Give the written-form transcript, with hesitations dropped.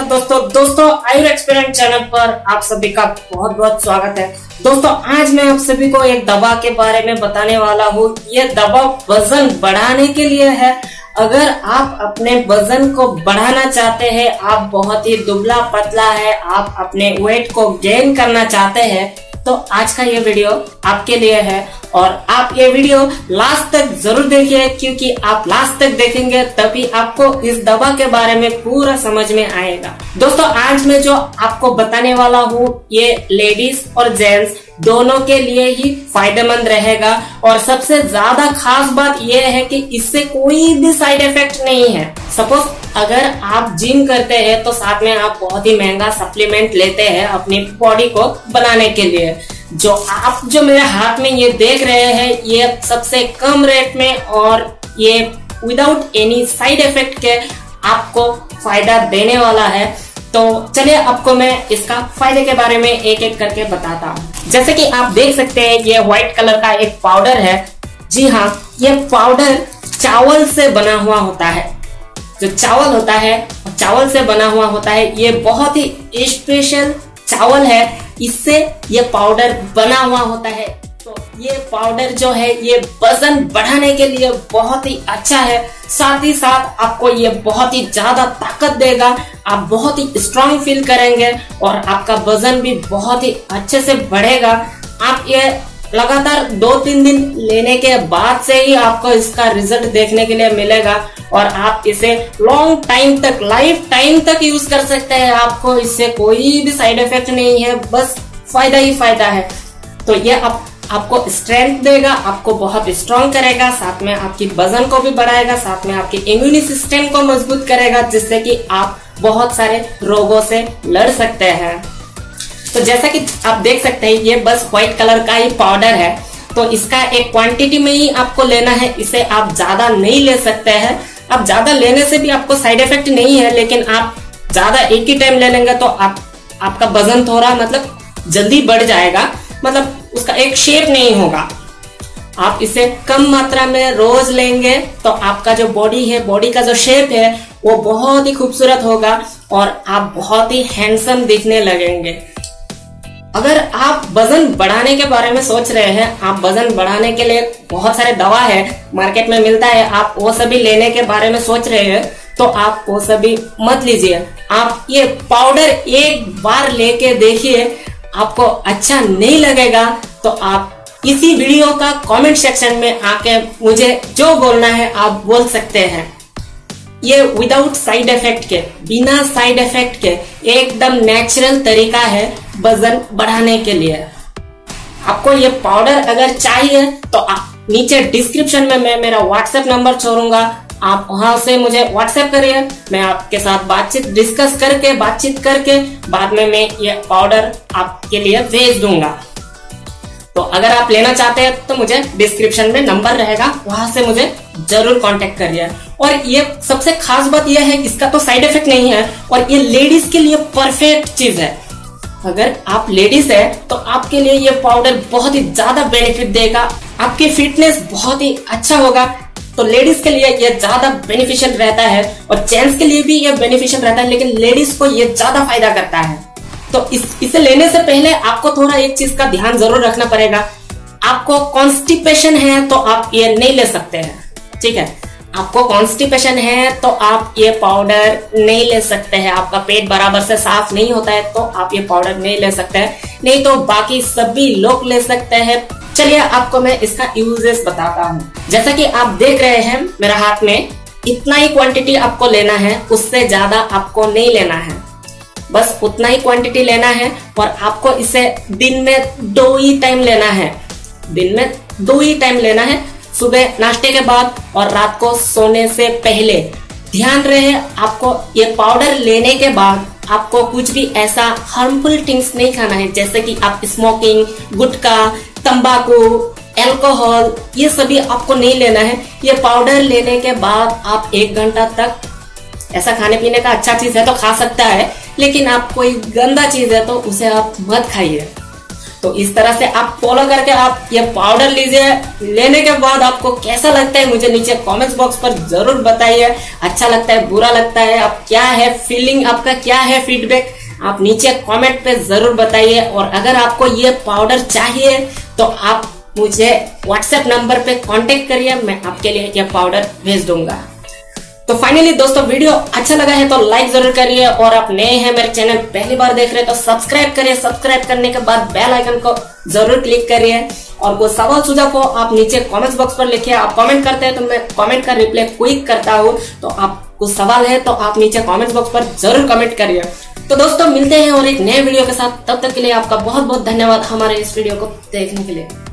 दोस्तों आयुर experiment channel पर आप सभी का बहुत बहुत स्वागत है। दोस्तों आज मैं आप सभी को एक दवा के बारे में बताने वाला हूँ। ये दवा वजन बढ़ाने के लिए है। अगर आप अपने वजन को बढ़ाना चाहते हैं, आप बहुत ही दुबला पतला है, आप अपने वेट को गेन करना चाहते हैं, तो आज का ये वीडियो आपके लिए है और आप ये वीडियो लास्ट तक जरूर देखिए, क्योंकि आप लास्ट तक देखेंगे तभी आपको इस दवा के बारे में पूरा समझ में आएगा। दोस्तों आज मैं जो आपको बताने वाला हूँ ये लेडीज और जेंट्स दोनों के लिए ही फायदेमंद रहेगा। और सबसे ज्यादा खास बात यह है कि इससे कोई भी साइड इफेक्ट नहीं है। सपोज अगर आप जिम करते हैं तो साथ में आप बहुत ही महंगा सप्लीमेंट लेते हैं अपनी बॉडी को बनाने के लिए। जो मेरे हाथ में ये देख रहे हैं ये सबसे कम रेट में और ये विदाउट एनी साइड इफेक्ट के आपको फायदा देने वाला है। तो चलिए आपको मैं इसका फायदे के बारे में एक एक करके बताता हूँ। जैसे कि आप देख सकते हैं ये व्हाइट कलर का एक पाउडर है। जी हाँ, ये पाउडर चावल से बना हुआ होता है। जो चावल होता है चावल से बना हुआ होता है। ये बहुत ही स्पेशल चावल है, इससे ये पाउडर बना हुआ होता है। तो ये पाउडर जो है ये वजन बढ़ाने के लिए बहुत ही अच्छा है। साथ ही साथ आपको ये बहुत ही ज्यादा ताकत देगा, आप बहुत ही स्ट्रांग फील करेंगे और आपका वजन भी बहुत ही अच्छे से बढ़ेगा। आप ये लगातार 2-3 दिन लेने के बाद से ही आपको इसका रिजल्ट देखने के लिए मिलेगा और आप इसे लॉन्ग टाइम तक, लाइफ टाइम तक यूज कर सकते हैं। आपको इससे कोई भी साइड इफेक्ट नहीं है, बस फायदा ही फायदा है। तो ये आपको स्ट्रेंथ देगा, आपको बहुत स्ट्रांग करेगा, साथ में आपकी वजन को भी बढ़ाएगा, साथ में आपके इम्यून सिस्टम को मजबूत करेगा, जिससे कि आप बहुत सारे रोगों से लड़ सकते हैं। तो जैसा कि आप देख सकते हैं ये बस व्हाइट कलर का ही पाउडर है। तो इसका एक क्वांटिटी में ही आपको लेना है, इसे आप ज्यादा नहीं ले सकते हैं। आप ज्यादा लेने से भी आपको साइड इफेक्ट नहीं है, लेकिन आप ज्यादा एक ही टाइम ले लेंगे तो आपका वजन थोड़ा जल्दी बढ़ जाएगा, उसका एक शेप नहीं होगा। आप इसे कम मात्रा में रोज लेंगे तो आपका जो बॉडी है, बॉडी का जो शेप है वो बहुत ही खूबसूरत होगा और आप बहुत ही हैंडसम दिखने लगेंगे। अगर आप वजन बढ़ाने के बारे में सोच रहे हैं, आप वजन बढ़ाने के लिए बहुत सारे दवा है मार्केट में मिलता है, आप वो सभी लेने के बारे में सोच रहे हैं तो आप वो सभी मत लीजिए। आप ये पाउडर एक बार लेके देखिए, आपको अच्छा नहीं लगेगा तो आप इसी वीडियो का कमेंट सेक्शन में आके मुझे जो बोलना है आप बोल सकते हैं। ये विदाउट साइड इफेक्ट के, बिना साइड इफेक्ट के एकदम नेचुरल तरीका है वजन बढ़ाने के लिए। आपको ये पाउडर अगर चाहिए तो आप नीचे डिस्क्रिप्शन में मैं मेरा व्हाट्सएप नंबर छोड़ूंगा, आप वहां से मुझे व्हाट्सएप करिए। मैं आपके साथ बातचीत करके बाद में मैं ये पाउडर आपके लिए भेज दूंगा। तो अगर आप लेना चाहते हैं तो मुझे डिस्क्रिप्शन में नंबर रहेगा, वहां से मुझे जरूर कांटेक्ट करिए। और ये सबसे खास बात यह है इसका तो साइड इफेक्ट नहीं है और ये लेडीज के लिए परफेक्ट चीज है। अगर आप लेडीज है तो आपके लिए ये पाउडर बहुत ही ज्यादा बेनिफिट देगा, आपकी फिटनेस बहुत ही अच्छा होगा। तो लेडीज के लिए ये ज्यादा बेनिफिशियल रहता है और जेंट्स के लिए भी ये बेनिफिशियल रहता है, लेकिन लेडीज को ये ज्यादा फायदा करता है। तो इसे लेने से पहले आपको थोड़ा एक चीज का ध्यान जरूर रखना पड़ेगा। आपको कॉन्स्टिपेशन है तो आप ये नहीं ले सकते हैं, ठीक है। आपको कॉन्स्टिपेशन है तो आप ये पाउडर नहीं ले सकते हैं। आपका पेट बराबर से साफ नहीं होता है तो आप ये पाउडर नहीं ले सकते हैं, नहीं तो बाकी सभी लोग ले सकते हैं। चलिए आपको मैं इसका यूजेस बताता हूँ। जैसा कि आप देख रहे हैं मेरे हाथ में, इतना ही क्वांटिटी आपको लेना है, उससे ज्यादा आपको नहीं लेना है, बस उतना ही क्वांटिटी लेना है। और आपको इसे दिन में 2 ही टाइम लेना है, दिन में 2 ही टाइम लेना है, सुबह नाश्ते के बाद और रात को सोने से पहले। ध्यान रहे आपको ये पाउडर लेने के बाद आपको कुछ भी ऐसा हार्मफुल थिंग्स नहीं खाना है, जैसे कि आप स्मोकिंग, गुटखा, तंबाकू, अल्कोहल, ये सभी आपको नहीं लेना है। ये पाउडर लेने के बाद आप 1 घंटा तक ऐसा खाने पीने का अच्छा चीज है तो खा सकता है, लेकिन आप कोई गंदा चीज है तो उसे आप मत खाइए। तो इस तरह से आप फॉलो करके आप ये पाउडर लीजिए। लेने के बाद आपको कैसा लगता है मुझे नीचे कमेंट्स बॉक्स पर जरूर बताइए। अच्छा लगता है, बुरा लगता है, आप क्या है फीलिंग, आपका क्या है फीडबैक, आप नीचे कमेंट पे जरूर बताइए। और अगर आपको ये पाउडर चाहिए तो आप मुझे व्हाट्सएप नंबर पे कांटेक्ट करिए, मैं आपके लिए ये पाउडर भेज दूंगा। तो फाइनली दोस्तों, वीडियो अच्छा लगा है तो लाइक जरूर करिए, और आप नए हैं मेरे चैनल पहली बार देख रहे हैं तो सब्सक्राइब करिए। सब्सक्राइब करने के बाद बेल आइकन को जरूर क्लिक करिए। और कोई सवाल सुझाव को आप नीचे कमेंट्स बॉक्स पर लिखिए। आप कमेंट करते हैं तो मैं कमेंट का रिप्लाई क्विक करता हूँ। तो आप कुछ सवाल है तो आप नीचे कमेंट्स बॉक्स पर जरूर कमेंट करिए। तो दोस्तों, मिलते हैं और एक नए वीडियो के साथ। तब तक के लिए आपका बहुत बहुत धन्यवाद हमारे इस वीडियो को देखने के लिए।